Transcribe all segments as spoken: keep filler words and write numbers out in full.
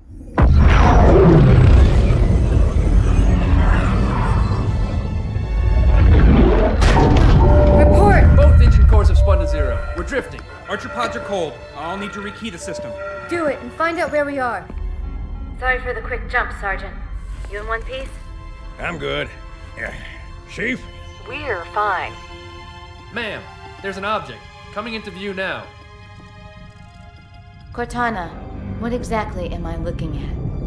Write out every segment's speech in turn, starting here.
Report! Both engine cores have spun to zero. We're drifting. Archer pods are cold. I'll need to rekey the system. Do it and find out where we are. Sorry for the quick jump, Sergeant. You in one piece? I'm good. Yeah. Chief? We're fine. Ma'am, there's an object. Coming into view now. Cortana, what exactly am I looking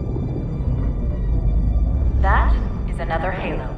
at? That is another Halo.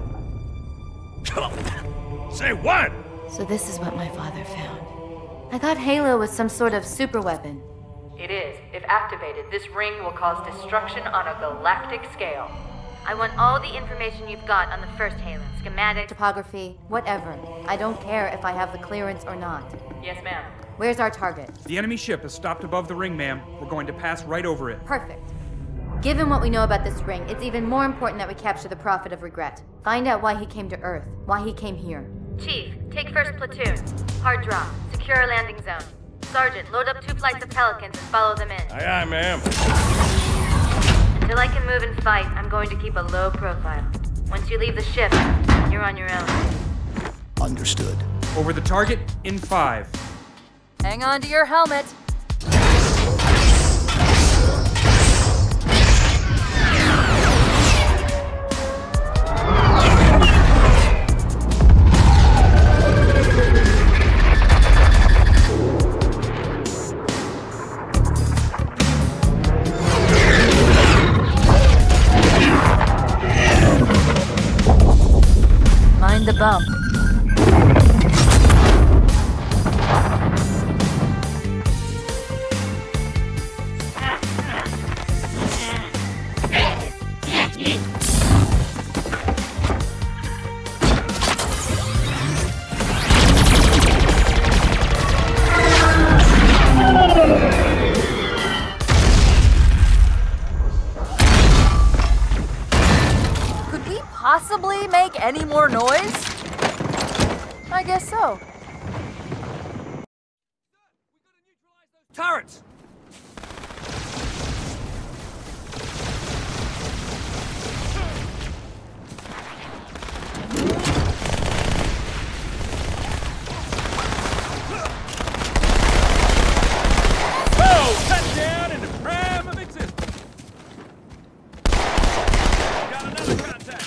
Say what? So this is what my father found. I thought Halo was some sort of super weapon. It is. If activated, this ring will cause destruction on a galactic scale. I want all the information you've got on the first Halo. Schematic, topography, whatever. I don't care if I have the clearance or not. Yes, ma'am. Where's our target? The enemy ship is stopped above the ring, ma'am. We're going to pass right over it. Perfect. Given what we know about this ring, it's even more important that we capture the Prophet of Regret. Find out why he came to Earth, why he came here. Chief, take first platoon. Hard drop. Secure our landing zone. Sergeant, load up two flights of Pelicans and follow them in. Aye, aye, ma'am. Until I can move and fight, I'm going to keep a low profile. Once you leave the ship, you're on your own. Understood. Over the target in five. Hang on to your helmet. Mind the bump. Could we possibly make any more noise? I guess so. Turrets! Oh, touchdown in the prime of existence. Got another contact.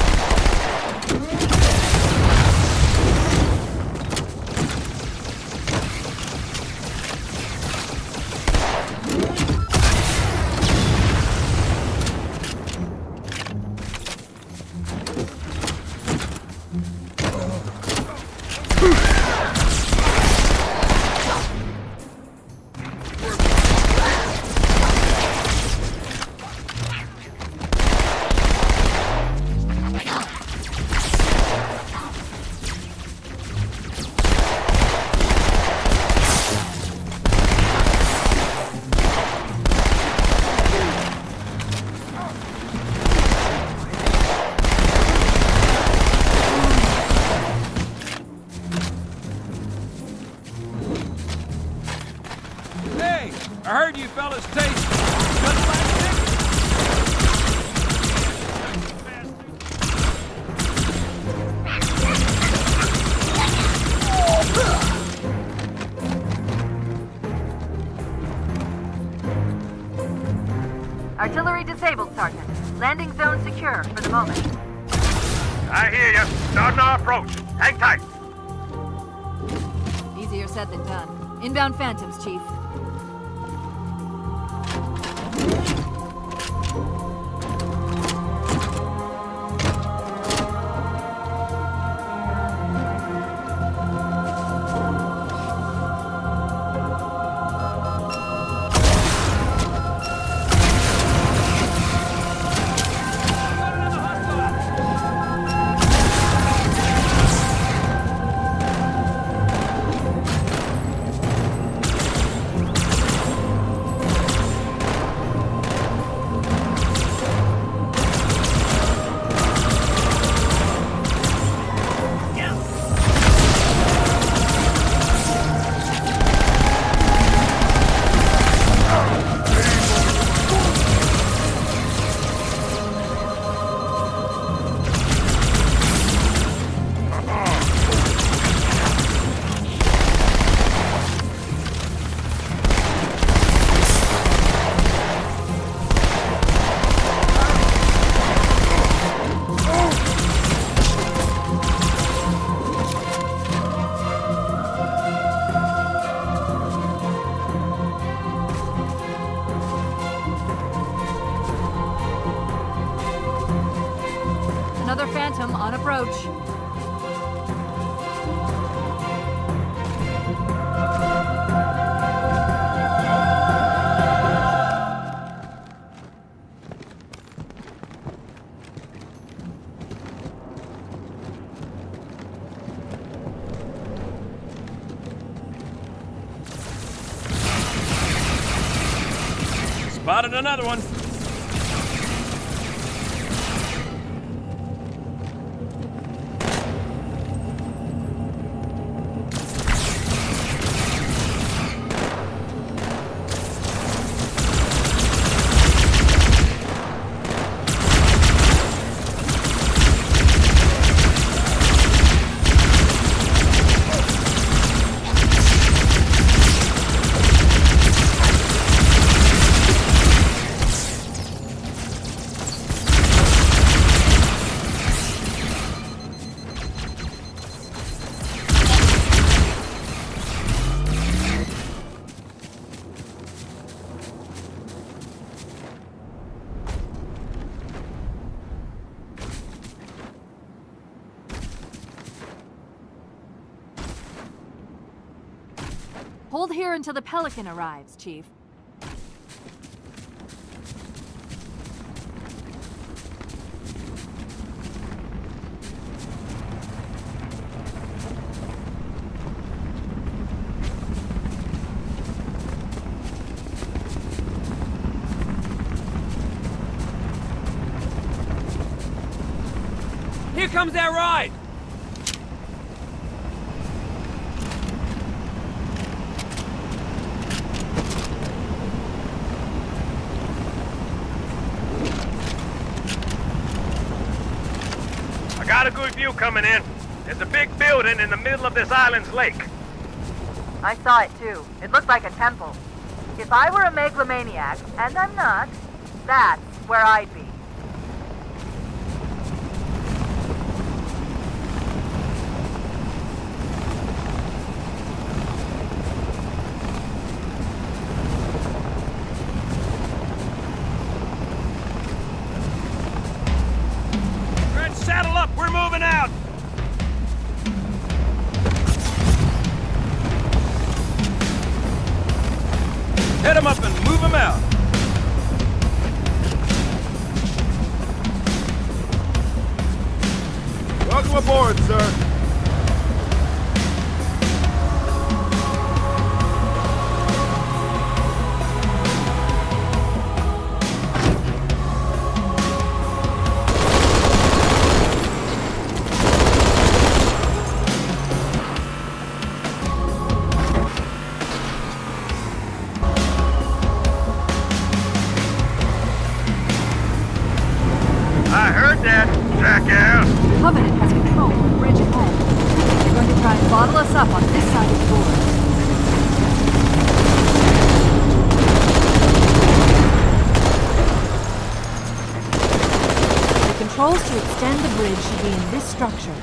Hey, I heard you fellas taste good plastic. Artillery disabled, Sergeant. Landing zone secure for the moment. I hear you. Starting our approach. Hang tight. Easier said than done. Inbound Phantoms, Chief. another Phantom on approach. Spotted another one. Hold here until the Pelican arrives, Chief. Here comes that ride! I got a good view coming in. There's a big building in the middle of this island's lake. I saw it too. It looked like a temple. If I were a megalomaniac, and I'm not, that's where I'd be. Saddle up, we're moving out! Head him up and move him out. Welcome aboard, sir. I heard that, jackass! Covenant has control of the bridge at home. They're going to try and bottle us up on this side of the border. The controls to extend the bridge should be in this structure.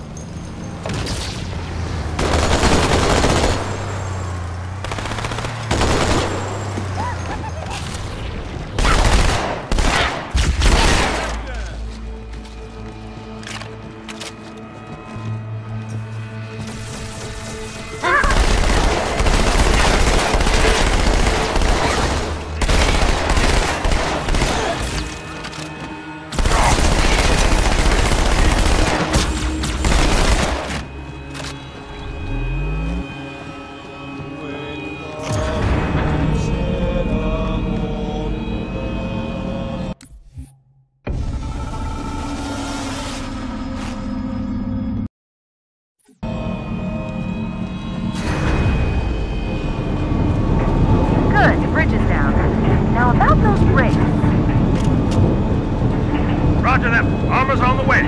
Roger that. Armor's on the way.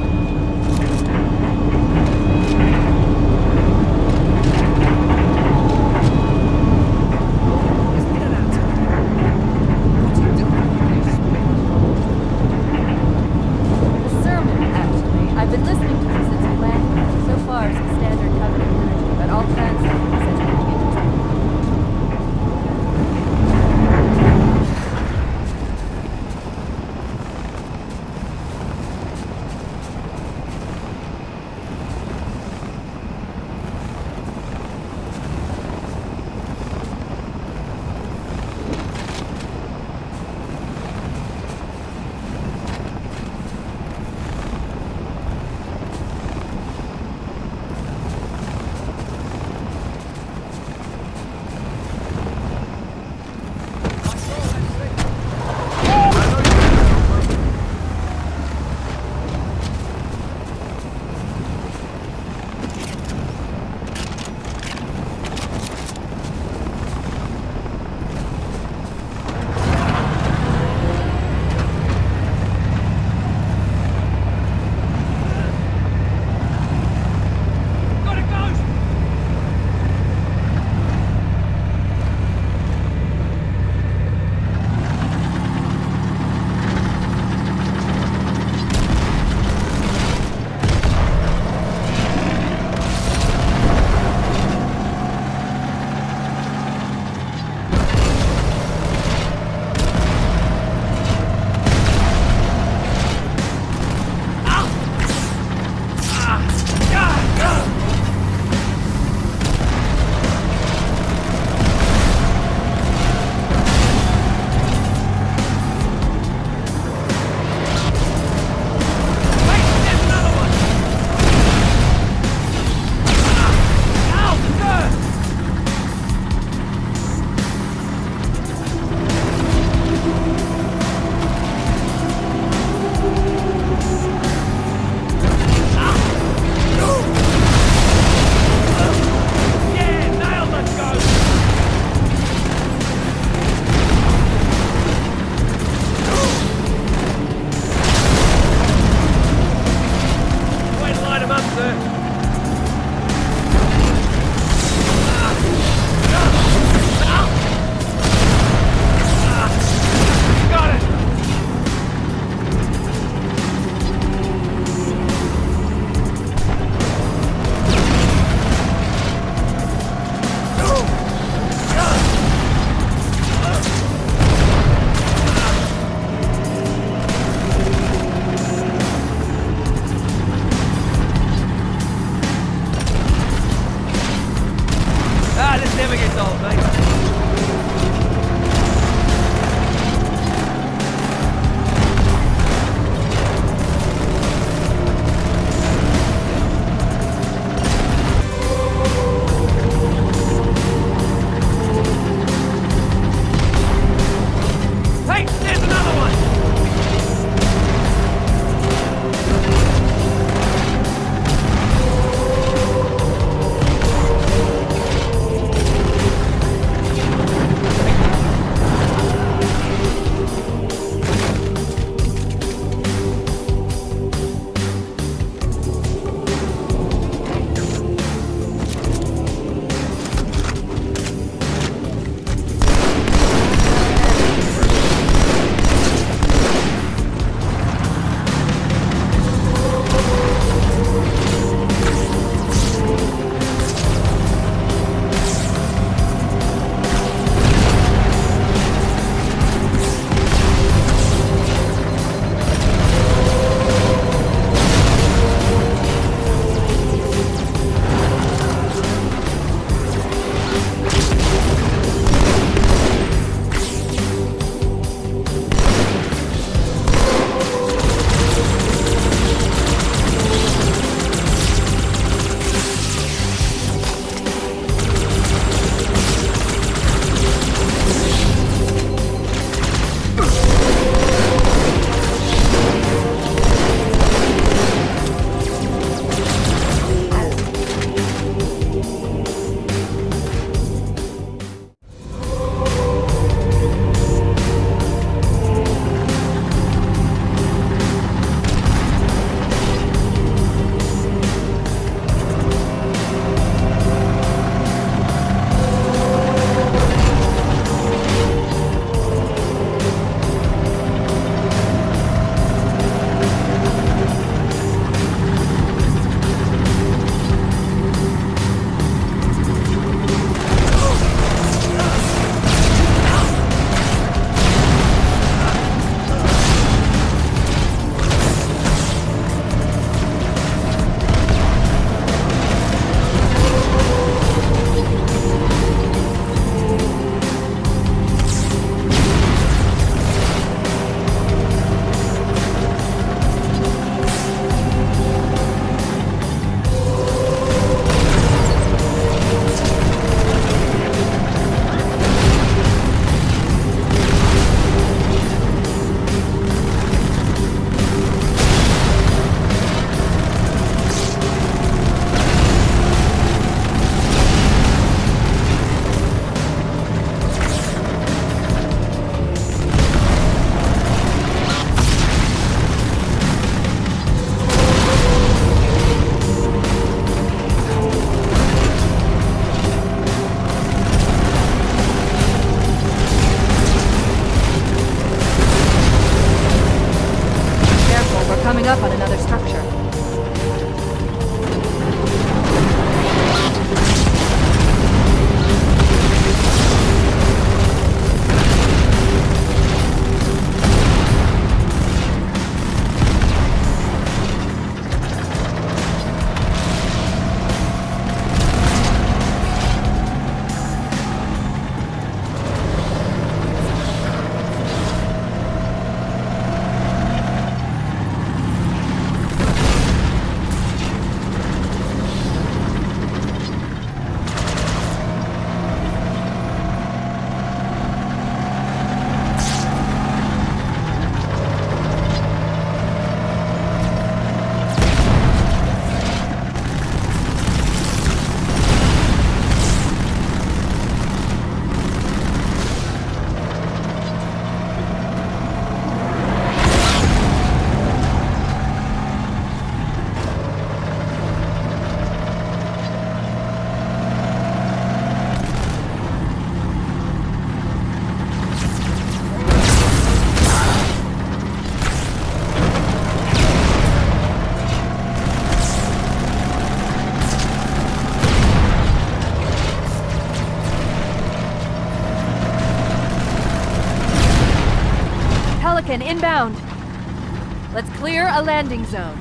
The sermon, actually. I've been listening to this since landing. So far, some standard Covenant liturgy, but I'll translate it since it's interesting. up on another structure. Pelican inbound. Let's clear a landing zone.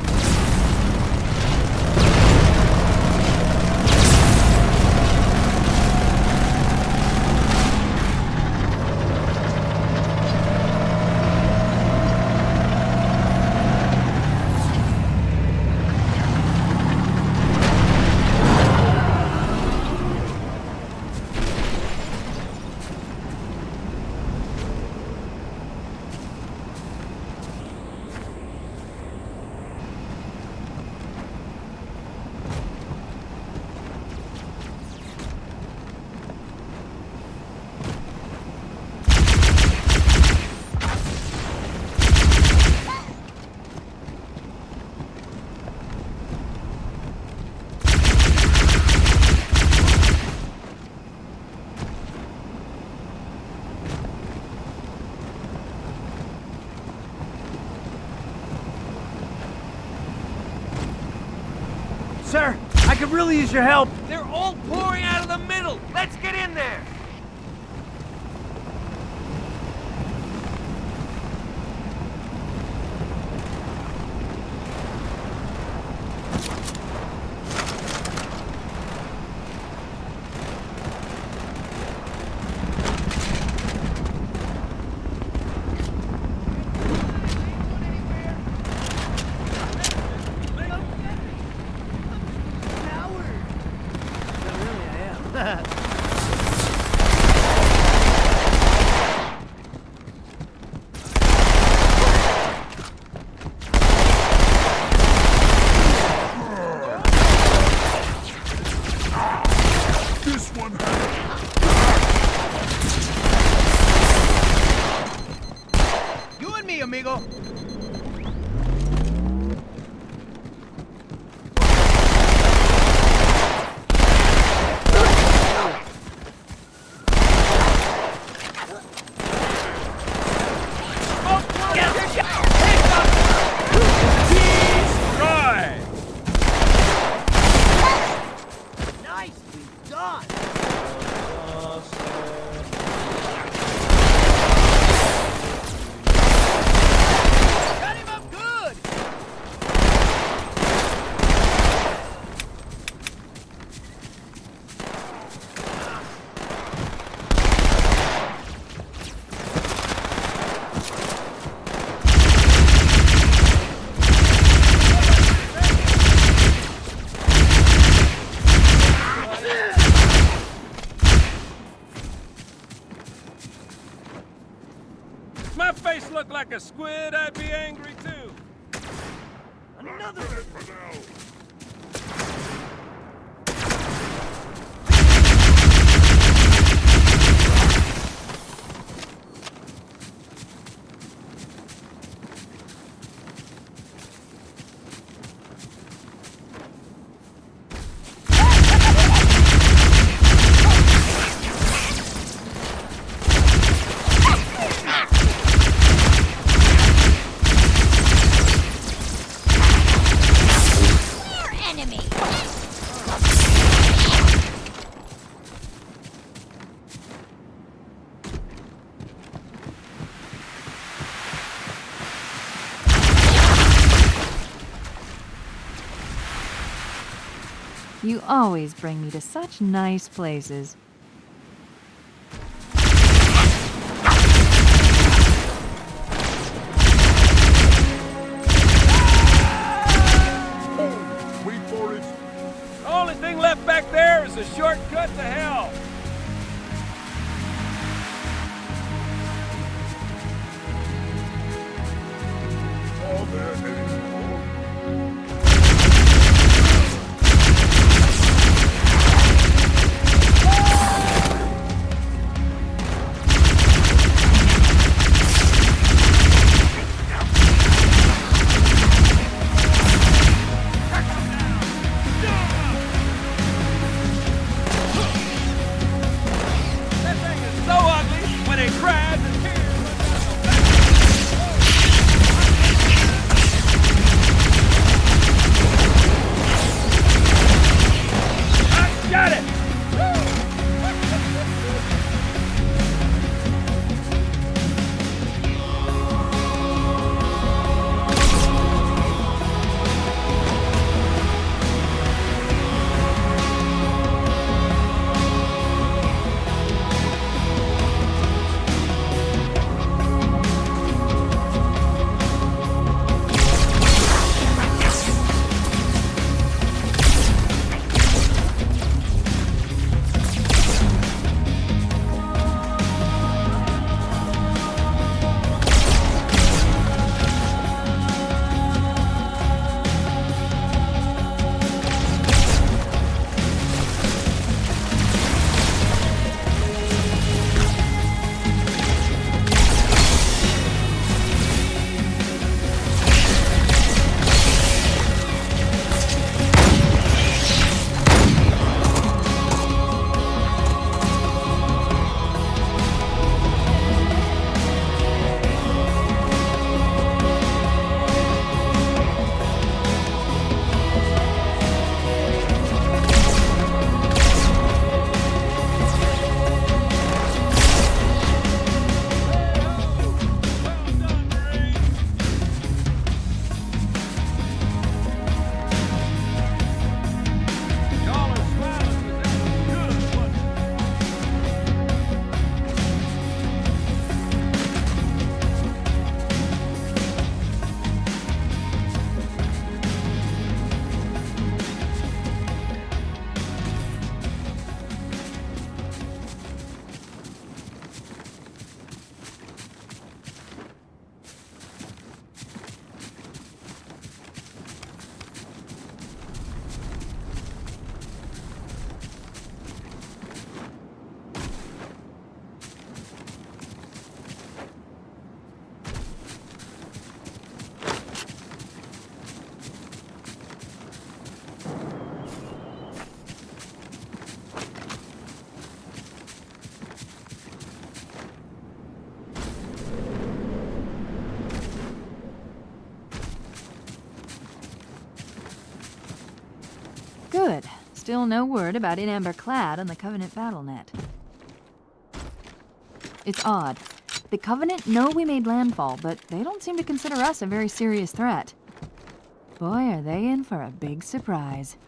Sir, I could really use your help. They're all pouring out of the middle. Let's get in there. Amigo. My face looked like a squid, I'd be angry too. Another You always bring me to such nice places. The only thing left back there is a shortcut to hell. Good. Still no word about In Amber Clad on the Covenant BattleNet. It's odd. The Covenant know we made landfall, but they don't seem to consider us a very serious threat. Boy, are they in for a big surprise.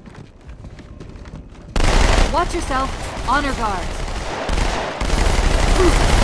Watch yourself. Honor guards. Ooh.